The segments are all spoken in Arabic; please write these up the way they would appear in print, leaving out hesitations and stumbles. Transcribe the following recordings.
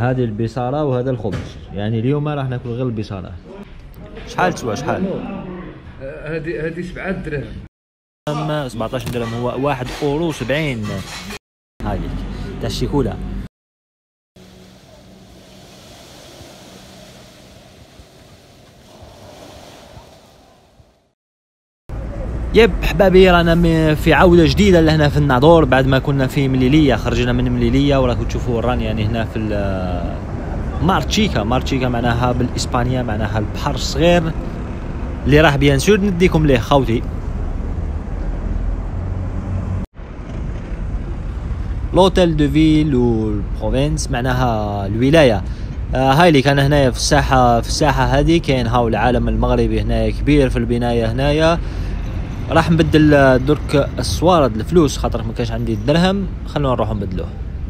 هذه البصارة وهذا الخبز، يعني اليوم راح ناكل غير البصارة. شحال تسوى شحال؟ هذه 7 دراهم. 17 درهم هو 1 €70. هاي تاع الشيكولا. يب حبابي، رانا في عودة جديدة لهنا في الناظور بعد ما كنا في مليلية. خرجنا من مليلية وراكم تشوفوا راني يعني هنا في مارتشيكا. مارتشيكا معناها بالإسبانية معناها البحر الصغير اللي راح بيان سور نديكم ليه خوتي. لوتيل دو فيل والبروفينس معناها الولاية. هاي اللي كان هنايا في الساحة هذه كاين هاو العالم المغربي هنايا كبير في البناية هنايا. راح نبدل درك الصوارد الفلوس خاطر ما كانش عندي الدرهم، خلونا نروح نبدلوه.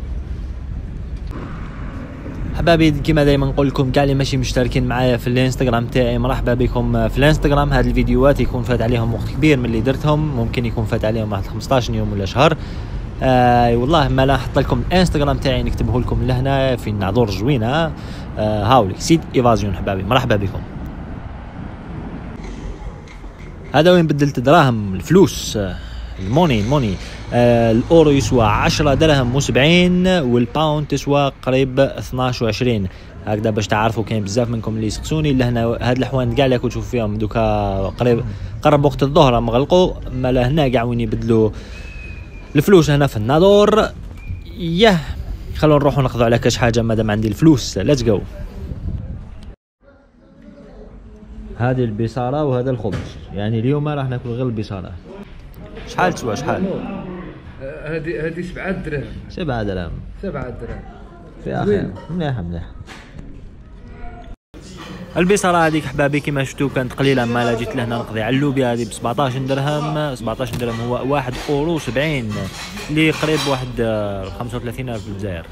حبابي كيما دايما نقول لكم كاع اللي ماشي مشتركين معايا في الانستغرام تاعي مرحبا بكم في الانستغرام. هاد الفيديوهات يكون فات عليهم وقت كبير من اللي درتهم، ممكن يكون فات عليهم واحد 15 يوم ولا شهر. والله ما لا نحط لكم الانستغرام تاعي نكتبه لكم لهنا في الناظور زوينه. هاولي سيد ايفازيون حبابي مرحبا بكم. هذا وين بدلت دراهم الفلوس الموني. الاورو يسوى 10 درهم و70 والباوند تسوى قريب 12 و20 هكذا باش تعرفوا. كاين بزاف منكم اللي يسقسوني لهنا هاد الحوان كاع اللي كنت تشوف فيهم دوكا قرب وقت الظهر مغلقوا، مالا هنا كاع وين يبدلوا الفلوس هنا في الناظور. خلونا نروحوا ناخذوا على كاش حاجه مادام عندي الفلوس. ليتس جو. هذه البصارة وهذا الخبز، يعني اليوم راح ناكل غير البصارة. شحال تسوى شحال؟ هذه 7 دراهم. 7 درهم. 7 دراهم في اخر مليحة. البصارة هذيك حبابي كيما شفتوا كانت قليلة، ما جيت لهنا نقضي على اللوبيا هذه ب 17 درهم. 17 درهم هو 1 €70 اللي قريب واحد 35,000 في الجزائر.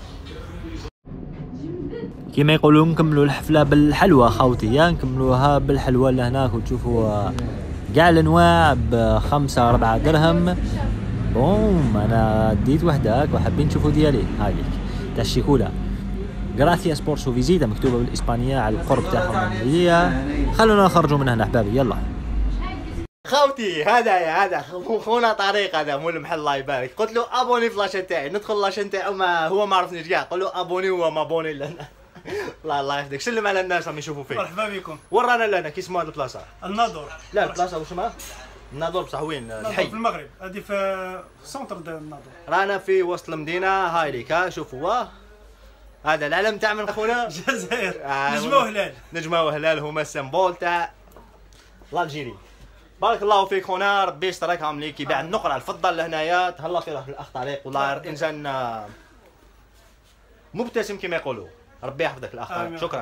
كيما يقولوا نكملوا الحفلة بالحلوى خوتي، نكملوها بالحلوى لهناك وتشوفوا كاع الانواع ب5 4 درهم. بوم انا ديت وحداك وحابين تشوفوا ديالي هايليك تاع الشيكولا. غراسياس بور سو فيزيتا مكتوبه بالاسبانيه على القرب تاعهم هي. خلونا نخرجوا من هنا حبابي يلا خوتي. هذا خونا طريق، هذا مول المحل الله يبارك. قلت له ابوني في لاشين تاعي، ندخل لاشين تاعو ما هو ما عرفنيش كاع، قول له ابوني هو ما ابوني لنا. الله يحفظك. سلم على الناس راهم يشوفوا فيك. مرحبا بكم. ورانا لنا كي اسمها البلاصه؟ الناظور. لا البلاصه واش اسمها؟ الناظور بصح وين؟ الحي في المغرب، هذه في سونتر ديال الناظور. رانا في وسط المدينه. هاي ليك شوفوا هذا العلم تاع من خونا الجزائر. نجمه وهلال. نجمه وهلال هما السمبول تاع الجيري. بارك الله فيك خونا، ربي يستركهم ليك. يبيع النقره الفضه لهنايا. تهلا في الاخ طريق، والله انسان مبتسم كما يقولوا. ربي يحفظك الاخ طريق. شكرا.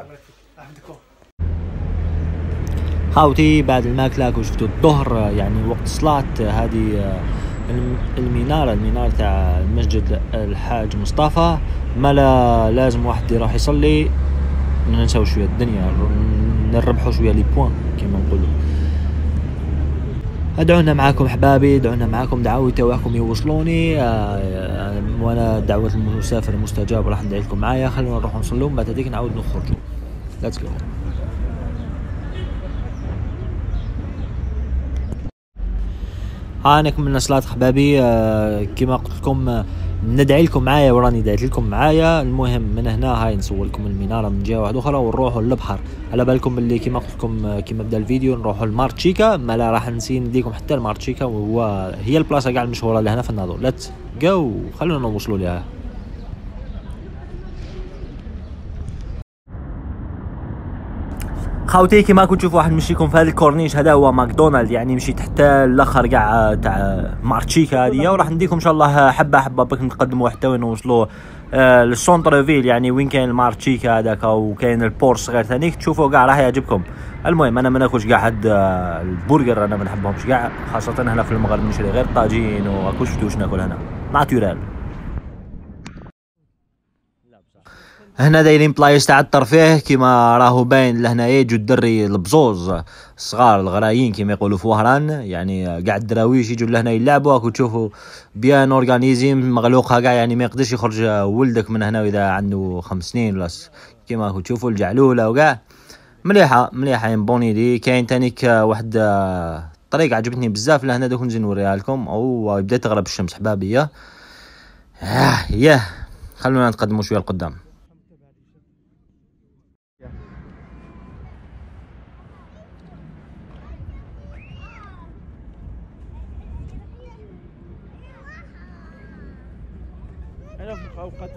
خاوتي بعد الماكله كون شفتوا الظهر يعني وقت الصلاه هذه المناره تاع المسجد الحاج مصطفى، ما لازم واحد يروح يصلي. ننساو شويه الدنيا، نربحوا شويه لي بوين كما نقولوا. ادعونا معاكم احبابي، ادعونا معاكم، دعوة تواكم يوصلوني. وانا دعوه المسافر مستجاب، راح ندعي لكم معايا. خلونا نروحوا نصلوا بعد هذيك نعاود نخرجوا. ليتس جو. هانك من صلاة حبابي. كما قلت لكم ندعي لكم معايا وراني دعيت لكم معايا. المهم من هنا هاي نصور لكم المناره من جهه واحده اخرى ونروحوا للبحر. على بالكم اللي كما قلت لكم كما بدا الفيديو نروحوا لمارتشيكا، ما لا راح نسي نديكم حتى لمارتشيكا، وهو هي البلاصه كاع المشهوره لهنا في الناظور. ليتس جو، خلونا نوصلوا لها. خاوتي كيما كنت تشوفوا واحد مشيكم في هذا الكورنيش، هذا هو ماكدونالد، يعني مشيت حتى الاخر كاع تاع مارتشيكا هذه، وراح نديكم ان شاء الله حبه حبه باش نقدموا حتى وين نوصلوا للسونتر فيل، يعني وين كاين المارتشيكا هذاك وكاين البورش صغير ثانيك تشوفوا كاع راح يعجبكم. المهم انا ما ناكلش كاع هاد البرجر، انا ما نحبهمش كاع، خاصه هنا في المغرب نشري غير طاجين وكل شفتوش ناكل هنا ناتورال. هنا دايرين بلايص تاع الترفيه كيما راهو باين لهنايا يجوا الدري البزوز الصغار الغرايين كيما يقولوا في وهران، يعني كاع الدراويش يجوا لهنا يلعبوا. راكو تشوفوا بيان اورغانيزيم مغلوقها كاع، يعني ما يقدرش يخرج ولدك من هنا اذا عنده 5 سنين ولا كيما راكو تشوفوا الجعلوله وكاع. مليحه مليحه بوني دي. كاين تانيك واحد طريقه عجبتني بزاف لهنا دوك نزيد نوريها لكم. او بدات تغرب الشمس حبابيه. ياه خلونا نتقدموا شويه لقدام. أنا في أوقات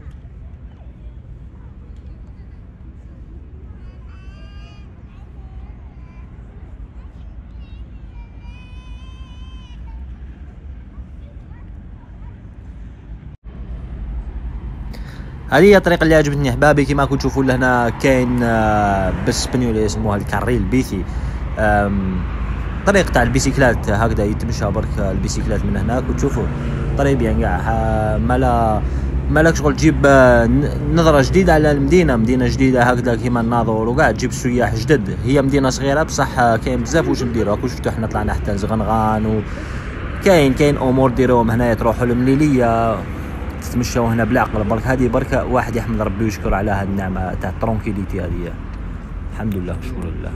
هذه هي الطريقه اللي عجبتني احبابي. كيما راكم تشوفوا لهنا كاين بالاسبانيول يسموها الكاريل بيثي، طريق تاع البيسيكلات هكذا يتمشى برك البيسيكلات من هناك. وتشوفوا طريق يعني كاع مالك شغل تجيب نظره جديده على المدينه، مدينه جديده هكذا كيما الناظور وكاع تجيب سياح جدد. هي مدينه صغيره بصح كاين بزاف واش نديروا. راكم شفتوا حنا طلعنا حتى لزغنغان وكاين امور ديروهم هنايا، تروحوا المليليه تتمشوا هنا بالعقل برك. هذه بركه واحد يحمد ربي ويشكر على هذه النعمه تاع الترونكيليتي هذه. الحمد لله شكرا لله.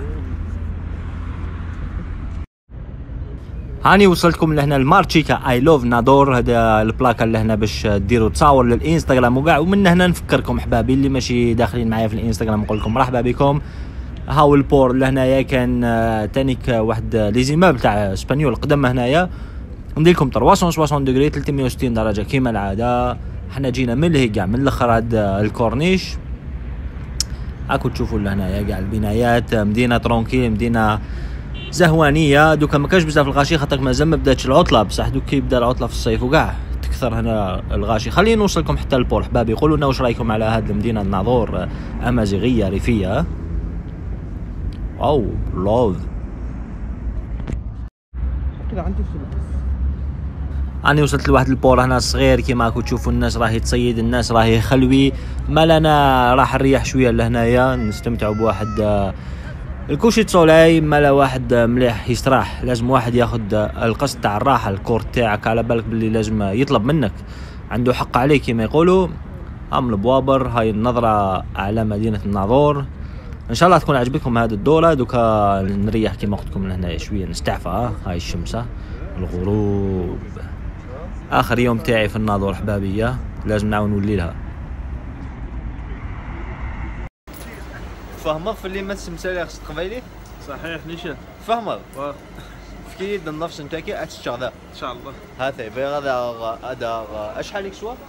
هاني وصلتكم لهنا المارتشيكا اي لوف نادور. هذا البلاكه اللي هنا باش ديروا تصاور للانستغرام وكاع. ومن هنا نفكركم احبابي اللي ماشي داخلين معايا في الانستغرام نقول لكم مرحبا بكم. هاو البور لهنايا كان تانيك واحد ليزيمابل تاع اسبانيول قدام هنايا. ندير لكم 360 دوغري 360 درجه كيما العاده. حنا جينا من لهي كاع من الاخر هاد الكورنيش. راكو تشوفوا لهنايا كاع البنايات، مدينه ترونكيل، مدينه زهوانيه. دوكا ما كاش بزاف الغاشي خاطر مازال ما بداتش العطله، بصح دوك كي يبدا العطله في الصيف وكاع تكثر هنا الغاشي. خلينا نوصلكم حتى البور حبابي. قولوا لنا واش رايكم على هاد المدينه الناظور امازيغيه ريفيه. واو لوف كده عندي فلوس. أنا وصلت لواحد البور هنا صغير كيما راكم تشوفوا. الناس راهي تصيد، الناس راهي خلوي. مال انا راح نريح شويه لهنايا نستمتعوا بواحد الكوشي سولاي. مالا واحد مليح يستراح. لازم واحد ياخذ القسط تاع الراحه. الكور تاعك على بالك باللي لازم يطلب منك، عنده حق عليك كيما يقولوا. ام البوابر هاي النظره على مدينه الناظور. ان شاء الله تكون عجبتكم هذه الدوره. دوكا نريح كيما قلت لكم لهنا شويه نستعفى. هاي الشمس الغروب. اخر يوم تاعي في الناظور حبابيه، لازم نعاون نولي لها. فهمك في اللي ما تسمسالي خص قبيلي صحيح ليش؟ فهمك في كيد النفس نتاعك اتشغل ان شاء الله. هذا اشحال لك شوا؟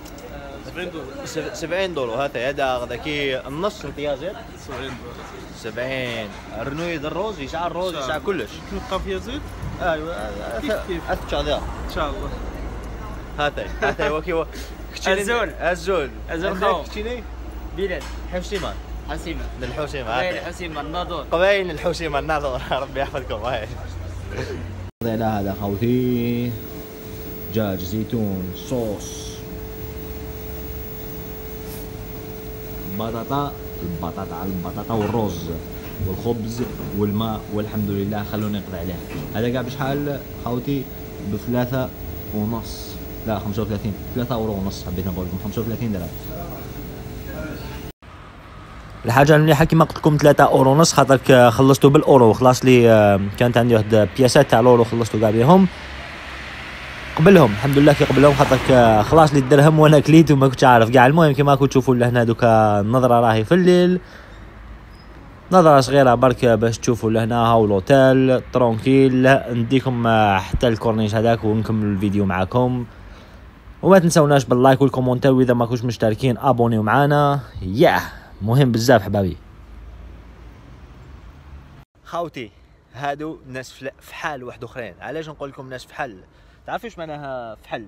70 دولار. هذا كي النص امتيازات 70 دولار. 70 رنويد الروز يشعل الروز يشعل كلش. تلقى فيها زيت؟ ايوه كيف اتشغل ان شاء الله. هذا وكي الزول خاو كشيني بلاد حوسيمان الحوسيمان الناظور قباين الحوسيمان الناظور. ربي يحفظكم. هاي هذا خوتي دجاج زيتون صوص البطاطا والرز والخبز والماء والحمد لله. خلونا نقضي عليه. هذا كاع بشحال خوتي؟ ب3 ونص. لا 35 3 اورو ونص. حبيت نقول لكم 35 درهم. الحاجه المليحه كيما قلت لكم 3 اورو ونص خاطر خلصتو بالاورو. خلاص لي كانت عندي واحد بياسات تاع الاورو خلصتو كاع بهم قبلهم. الحمد لله كي قبلهم خاطر خلاص لي الدرهم وانا كليت وما كنتش عارف كاع. المهم كيما راكم تشوفوا لهنا دوكا النظره راهي في الليل، نظره صغيره برك باش تشوفوا لهنا. هاو لوتيل ترونكيل. نديكم حتى الكورنيش هذاك ونكمل الفيديو معاكم. وما تنسوناش باللايك والكومنتار، واذا ما كنتوش مشتركين ابونيو معانا. مهم بزاف حبابي. خاوتي هادو ناس فحال واحد اخرين. علاش نقول لكم ناس فحال؟ تعرفوا ايش معناها فحل؟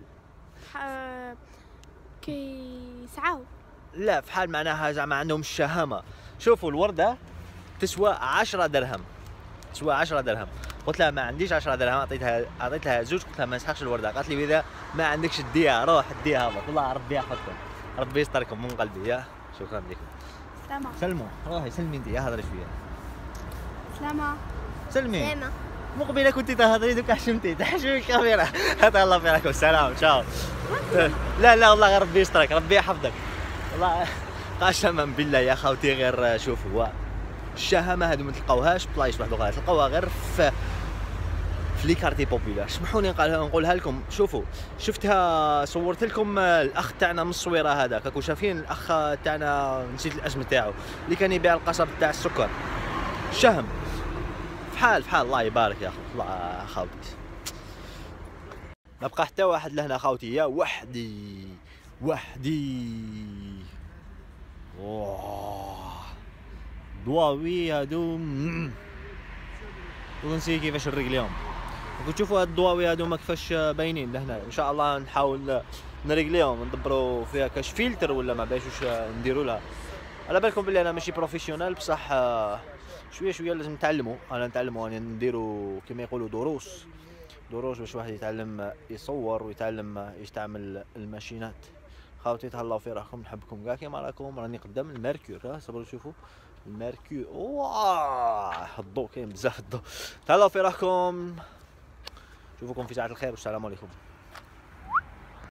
كي سعاو. لا فحال معناها زعما عندهم الشهامه. شوفوا الورده تسوى 10 درهم. قلت لها ما عنديش 10 درهم. اعطيتها زوج. قلت لها ما نسحقش الورده. قالت لي اذا ما عندكش ديها روح ديها. والله ربي يحفظكم، ربي يستركم من قلبي. شكرا لكم. سلامة. سلموا روحي سلمي انت هضري شويه. سلامة. سلمي. سلامة. مقبله كنت تهضري دوك حشمتي تحشمي الكاميرا. هذا الله يعطيكم السلام تشاو. لا والله غير ربي يسترك ربي يحفظك والله. قسما بالله يا خاوتي غير شوفوا الشهامه هذو ما تلقاوهاش بلايص واحد اخرى تلقاوها غير في لي كارتي بوبولار. سمحوني نقولها لكم. شوفوا شفتها صورت لكم الاخ تاعنا من الصويره هذاك راكم شايفين الاخ تاعنا نسيت الاسم تاعو اللي كان يبيع القصب تاع السكر الشهم فحال الله يبارك يا اخو الله خاوتي. ما بقى حتى واحد لهنا خاوتي يا وحدي ضواوي هادو ونسي كيفاش نريق ليهم. تشوفوا هاد الضواوي هادو ما كيفاش باينين لهنا. ان شاء الله نحاول نريق ليهم ندبروا فيها كاش فلتر ولا ما باش نديروا لها. على بالكم بلي انا ماشي بروفيسيونيل بصح شويه لازم نتعلموا. انا نتعلموا يعني نديروا كما يقولوا دروس باش واحد يتعلم يصور ويتعلم يستعمل الماشينات. خاوتي تهلاو في راكم نحبكم كاع كيما راكم. راني قدام الميركور صبروا شوفوا الميركور. واه الضوء كاين بزاف الضوء. تهلاو في راكم. نشوفكم في ساعة الخير والسلام عليكم.